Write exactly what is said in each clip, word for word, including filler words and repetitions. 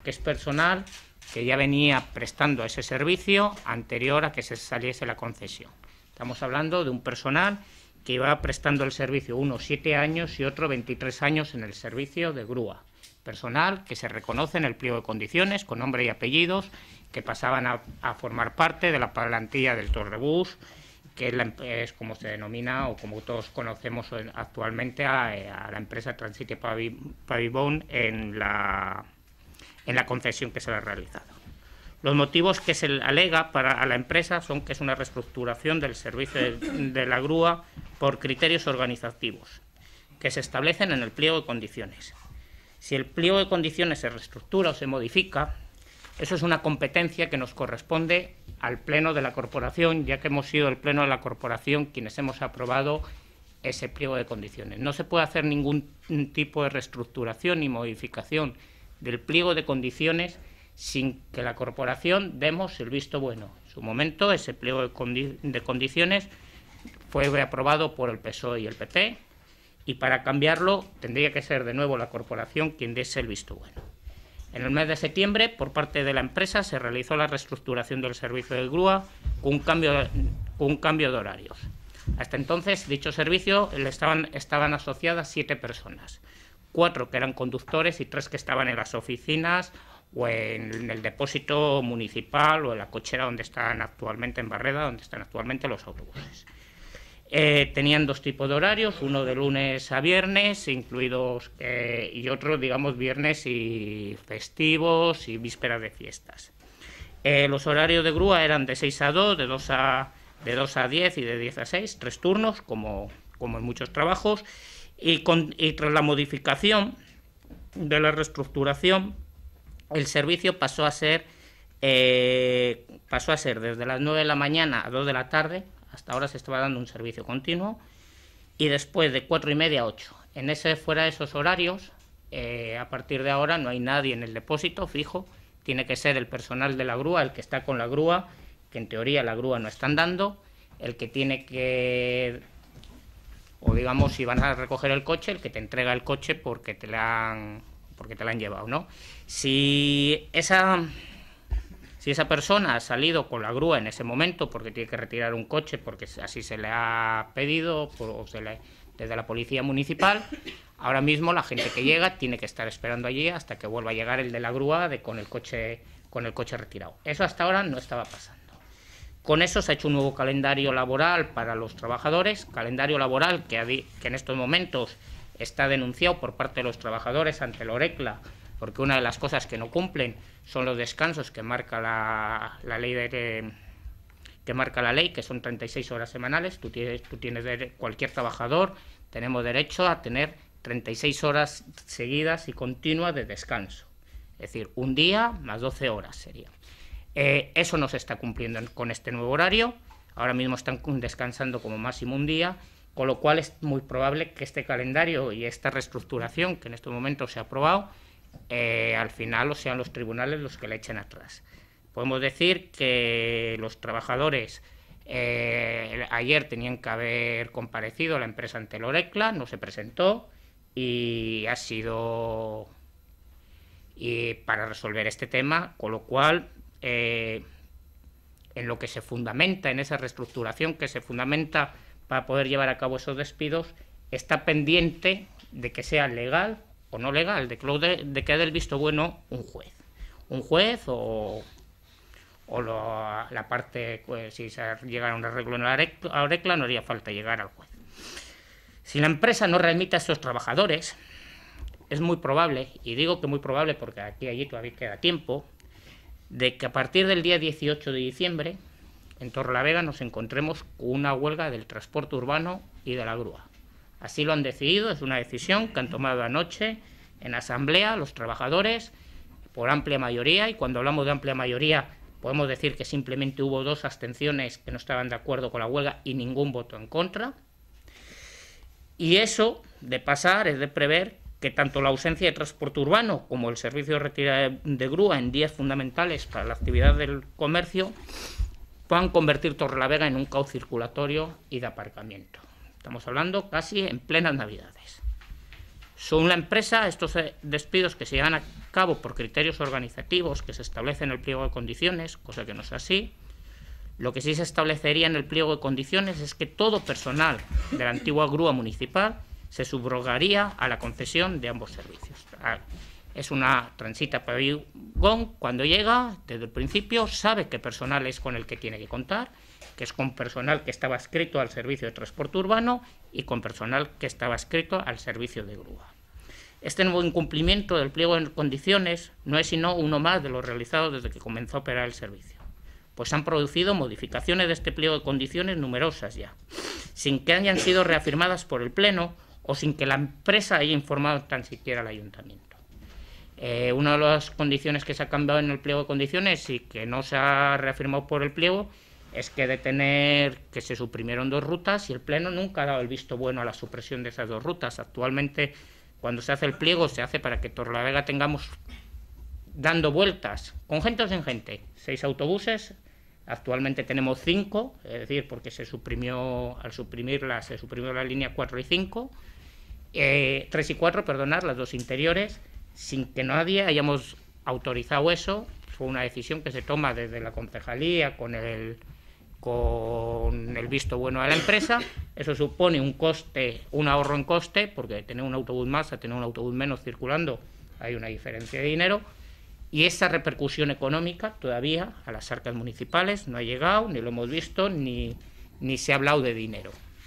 que es personal que ya venía prestando ese servicio anterior a que se saliese la concesión. Estamos hablando de un personal que iba prestando el servicio unos siete años y otro veintitrés años en el servicio de grúa. Personal que se reconoce en el pliego de condiciones, con nombre y apellidos, que pasaban a, a formar parte de la plantilla del Torrebús, que es, la, es como se denomina, o como todos conocemos actualmente, a, a la empresa Transite Pavibón en la, en la concesión que se le ha realizado. Los motivos que se alega para a la empresa son que es una reestructuración del servicio de, de la grúa por criterios organizativos, que se establecen en el pliego de condiciones. Si el pliego de condiciones se reestructura o se modifica, eso es una competencia que nos corresponde al Pleno de la Corporación, ya que hemos sido el Pleno de la Corporación quienes hemos aprobado ese pliego de condiciones. No se puede hacer ningún tipo de reestructuración ni modificación del pliego de condiciones sin que la Corporación demos el visto bueno. En su momento, ese pliego de, condi de condiciones fue aprobado por el P S O E y el P P, y para cambiarlo tendría que ser de nuevo la Corporación quien diese el visto bueno. En el mes de septiembre, por parte de la empresa, se realizó la reestructuración del servicio de grúa con un cambio de, con un cambio de horarios. Hasta entonces, dicho servicio le estaban, estaban asociadas siete personas, cuatro que eran conductores y tres que estaban en las oficinas o en el depósito municipal o en la cochera donde están actualmente, en Barreda, donde están actualmente los autobuses. Eh, tenían dos tipos de horarios, uno de lunes a viernes, incluidos, eh, y otro, digamos, viernes y festivos y vísperas de fiestas. Eh, los horarios de grúa eran de seis a dos, de dos a, de dos a diez y de diez a seis, tres turnos, como, como en muchos trabajos, y, con, y tras la modificación de la reestructuración, el servicio pasó a ser, eh, pasó a ser desde las nueve de la mañana a dos de la tarde. Hasta ahora se estaba dando un servicio continuo, y después de cuatro y media a ocho. En ese, fuera de esos horarios, eh, a partir de ahora no hay nadie en el depósito fijo, tiene que ser el personal de la grúa, el que está con la grúa, que en teoría la grúa no está andando, el que tiene que, o digamos, si van a recoger el coche, el que te entrega el coche porque te la han, porque te la han llevado, ¿no? Si esa... Si esa persona ha salido con la grúa en ese momento porque tiene que retirar un coche, porque así se le ha pedido por, o se le, desde la policía municipal, ahora mismo la gente que llega tiene que estar esperando allí hasta que vuelva a llegar el de la grúa de, con, el coche, con el coche retirado. Eso hasta ahora no estaba pasando. Con eso se ha hecho un nuevo calendario laboral para los trabajadores, calendario laboral que, que en estos momentos está denunciado por parte de los trabajadores ante la ORECLA, porque una de las cosas que no cumplen son los descansos que marca la, la ley de, que marca la ley, que son treinta y seis horas semanales. Tú tienes, tú tienes cualquier trabajador, tenemos derecho a tener treinta y seis horas seguidas y continuas de descanso. Es decir, un día más doce horas sería. Eh, eso no se está cumpliendo con este nuevo horario. Ahora mismo están descansando como máximo un día, con lo cual es muy probable que este calendario y esta reestructuración que en estos momentos se ha aprobado, Eh, al final o sean los tribunales los que le echen atrás. Podemos decir que los trabajadores eh, ayer tenían que haber comparecido a la empresa ante el ORECLA, no se presentó y ha sido y para resolver este tema, con lo cual eh, en lo que se fundamenta, en esa reestructuración que se fundamenta para poder llevar a cabo esos despidos, está pendiente de que sea legal o no legal, de que, de, de que dé el visto bueno un juez. Un juez o, o lo, la parte, pues, si se llegara a un arreglo en la ORECLA, no haría falta llegar al juez. Si la empresa no remite a estos trabajadores, es muy probable, y digo que muy probable porque aquí y allí todavía queda tiempo, de que a partir del día dieciocho de diciembre, en Torrelavega nos encontremos con una huelga del transporte urbano y de la grúa. Así lo han decidido, es una decisión que han tomado anoche en asamblea los trabajadores por amplia mayoría, y cuando hablamos de amplia mayoría podemos decir que simplemente hubo dos abstenciones que no estaban de acuerdo con la huelga y ningún voto en contra. Y eso, de pasar, es de prever que tanto la ausencia de transporte urbano como el servicio de retirada de grúa en días fundamentales para la actividad del comercio puedan convertir Torrelavega en un caos circulatorio y de aparcamiento. Estamos hablando casi en plenas Navidades. Son una empresa, estos despidos que se llevan a cabo por criterios organizativos que se establecen en el pliego de condiciones, cosa que no es así. Lo que sí se establecería en el pliego de condiciones es que todo personal de la antigua grúa municipal se subrogaría a la concesión de ambos servicios. Es una transita Pabellón, cuando llega, desde el principio, sabe qué personal es con el que tiene que contar, que es con personal que estaba adscrito al servicio de transporte urbano y con personal que estaba adscrito al servicio de grúa. Este nuevo incumplimiento del pliego de condiciones no es sino uno más de los realizados desde que comenzó a operar el servicio, pues han producido modificaciones de este pliego de condiciones numerosas ya, sin que hayan sido reafirmadas por el Pleno o sin que la empresa haya informado tan siquiera al Ayuntamiento. Eh, una de las condiciones que se ha cambiado en el pliego de condiciones y que no se ha reafirmado por el pliego es que de tener que se suprimieron dos rutas y el Pleno nunca ha dado el visto bueno a la supresión de esas dos rutas. Actualmente, cuando se hace el pliego, se hace para que Torrelavega tengamos dando vueltas, con gente o sin gente, seis autobuses. Actualmente tenemos cinco, es decir, porque se suprimió, al suprimirla, se suprimió la línea cuatro y cinco, eh, tres y cuatro, perdonad, las dos interiores, sin que nadie hayamos autorizado eso. Fue una decisión que se toma desde la concejalía con el, con el visto bueno de la empresa. Eso supone un coste, un ahorro en coste, porque tener un autobús más a tener un autobús menos circulando hay una diferencia de dinero. Y esa repercusión económica todavía a las arcas municipales no ha llegado, ni lo hemos visto, ni, ni se ha hablado de dinero.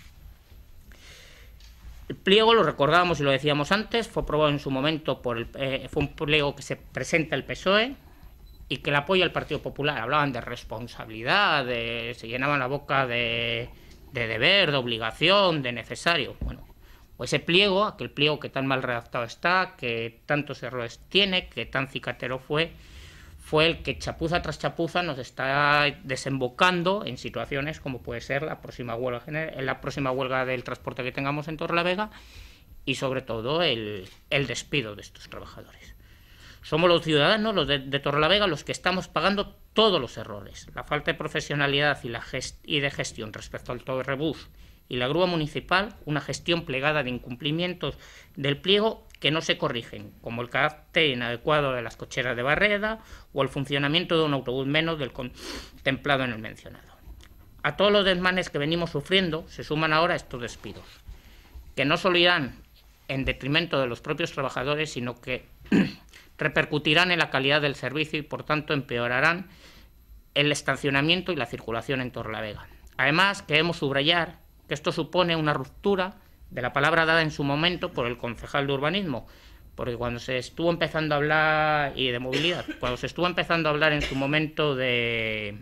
El pliego, lo recordábamos y lo decíamos antes, fue aprobado en su momento por el, eh, fue un pliego que se presenta el P S O E y que le apoya el Partido Popular. Hablaban de responsabilidad, de, se llenaban la boca de, de deber, de obligación, de necesario. Bueno, o ese pliego, aquel pliego que tan mal redactado está, que tantos errores tiene, que tan cicatero fue, fue el que chapuza tras chapuza nos está desembocando en situaciones como puede ser la próxima huelga, la próxima huelga del transporte que tengamos en Torrelavega y sobre todo el, el despido de estos trabajadores. Somos los ciudadanos, los de, de Torrelavega, los que estamos pagando todos los errores, la falta de profesionalidad y, la gest y de gestión respecto al Torrebús y la grúa municipal, una gestión plegada de incumplimientos del pliego que no se corrigen, como el carácter inadecuado de las cocheras de barrera o el funcionamiento de un autobús menos del contemplado en el mencionado. A todos los desmanes que venimos sufriendo se suman ahora estos despidos, que no solo irán en detrimento de los propios trabajadores, sino que repercutirán en la calidad del servicio y, por tanto, empeorarán el estacionamiento y la circulación en Torrelavega. Además, queremos subrayar que esto supone una ruptura de la palabra dada en su momento por el concejal de urbanismo, porque cuando se estuvo empezando a hablar, y de movilidad, cuando se estuvo empezando a hablar en su momento de,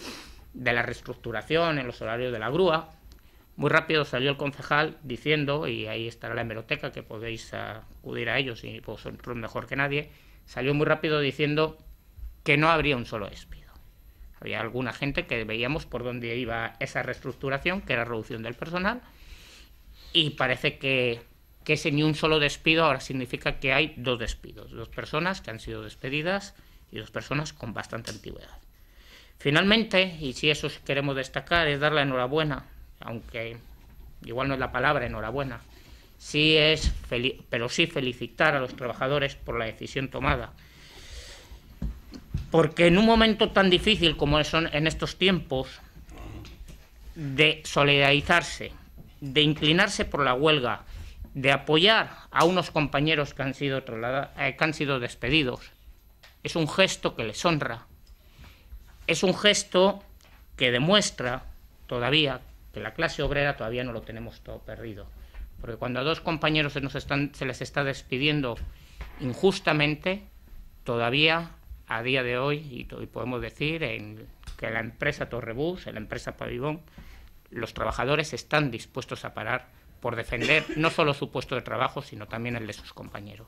de la reestructuración en los horarios de la grúa, muy rápido salió el concejal diciendo, y ahí estará la hemeroteca que podéis acudir a ellos y vosotros mejor que nadie, salió muy rápido diciendo que no habría un solo despido. Había alguna gente que veíamos por dónde iba esa reestructuración, que era reducción del personal, y parece que, que ese ni un solo despido ahora significa que hay dos despidos, dos personas que han sido despedidas y dos personas con bastante antigüedad. Finalmente, y si eso queremos destacar, es dar la enhorabuena, aunque igual no es la palabra enhorabuena, sí es pero sí felicitar a los trabajadores por la decisión tomada. Porque en un momento tan difícil como son en estos tiempos, de solidarizarse, de inclinarse por la huelga, de apoyar a unos compañeros que han sido, que han sido despedidos, es un gesto que les honra, es un gesto que demuestra todavía que la clase obrera todavía no lo tenemos todo perdido. Porque cuando a dos compañeros se, nos están, se les está despidiendo injustamente, todavía a día de hoy, y, y podemos decir en, que la empresa Torrebús, la empresa Pabellón, los trabajadores están dispuestos a parar por defender no solo su puesto de trabajo, sino también el de sus compañeros.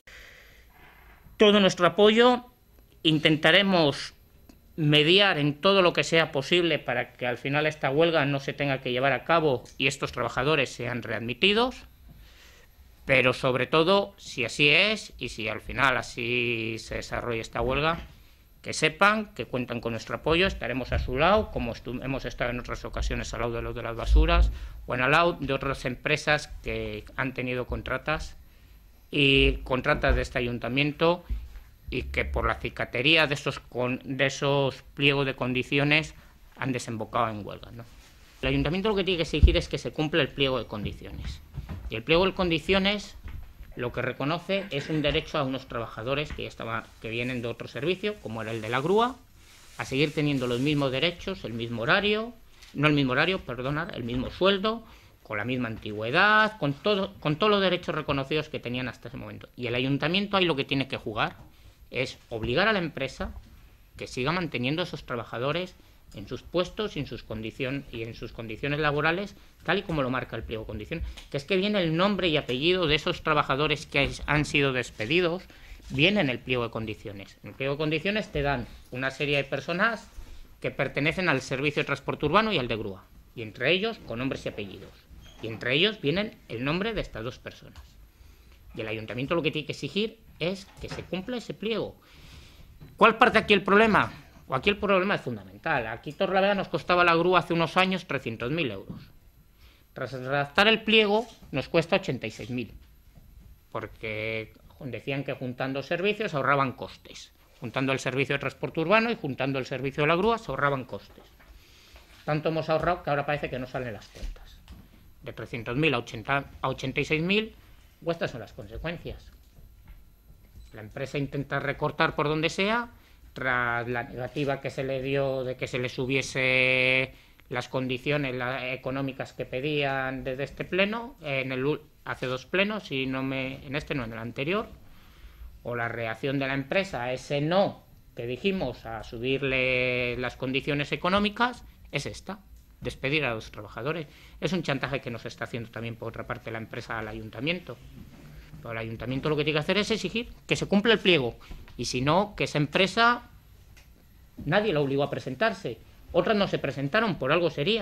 Todo nuestro apoyo, intentaremos mediar en todo lo que sea posible para que al final esta huelga no se tenga que llevar a cabo y estos trabajadores sean readmitidos, pero sobre todo, si así es y si al final así se desarrolla esta huelga, que sepan que cuentan con nuestro apoyo, estaremos a su lado, como hemos estado en otras ocasiones al lado de los de las basuras o en al lado de otras empresas que han tenido contratas y contratas de este ayuntamiento y que por la cicatería de esos, con, de esos pliegos de condiciones han desembocado en huelga, ¿no? El ayuntamiento lo que tiene que exigir es que se cumpla el pliego de condiciones. Y el pliego de condiciones lo que reconoce es un derecho a unos trabajadores que, ya estaba, que vienen de otro servicio, como era el de la grúa, a seguir teniendo los mismos derechos, el mismo horario, no el mismo horario, perdonad, el mismo sueldo, con la misma antigüedad, con, todo, con todos los derechos reconocidos que tenían hasta ese momento. Y el ayuntamiento ahí lo que tiene que jugar es obligar a la empresa que siga manteniendo a esos trabajadores en sus puestos y en sus, condicion y en sus condiciones laborales, tal y como lo marca el pliego de condiciones, que es que viene el nombre y apellido de esos trabajadores que han sido despedidos, viene en el pliego de condiciones. En el pliego de condiciones te dan una serie de personas que pertenecen al servicio de transporte urbano y al de grúa, y entre ellos con nombres y apellidos, y entre ellos vienen el nombre de estas dos personas. Y el ayuntamiento lo que tiene que exigir es que se cumpla ese pliego. ¿Cuál parte aquí el problema? O aquí el problema es fundamental. Aquí Torrelavega nos costaba la grúa hace unos años trescientos mil euros. Tras redactar el pliego nos cuesta ochenta y seis mil, porque decían que juntando servicios ahorraban costes. Juntando el servicio de transporte urbano y juntando el servicio de la grúa se ahorraban costes. Tanto hemos ahorrado que ahora parece que no salen las cuentas. De trescientos mil a, a ochenta y seis mil, estas son las consecuencias. La empresa intenta recortar por donde sea, tras la negativa que se le dio de que se le subiese las condiciones la, económicas que pedían desde este pleno, en el, hace dos plenos, y no me, en este no, en el anterior, o la reacción de la empresa a ese no que dijimos a subirle las condiciones económicas, es esta, despedir a los trabajadores. Es un chantaje que nos está haciendo también por otra parte la empresa al ayuntamiento. Pero el ayuntamiento lo que tiene que hacer es exigir que se cumpla el pliego, y si no, que esa empresa nadie la obligó a presentarse, otras no se presentaron, por algo sería.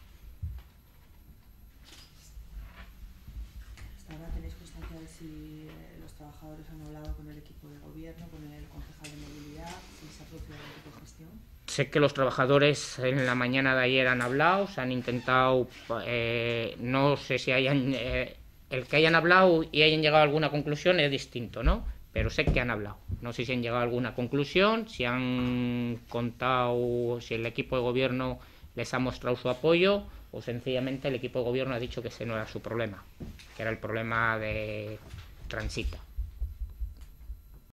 ¿Hasta ahora tenéis constancia de si los trabajadores han hablado con el equipo de gobierno, con el concejal de movilidad, si se ha producido algún tipo de gestión? Sé que los trabajadores en la mañana de ayer han hablado, se han intentado, eh, no sé si hayan, eh, el que hayan hablado y hayan llegado a alguna conclusión es distinto, ¿no? Pero sé que han hablado. No sé si han llegado a alguna conclusión, si han contado, si el equipo de gobierno les ha mostrado su apoyo, o sencillamente el equipo de gobierno ha dicho que ese no era su problema, que era el problema de Transita.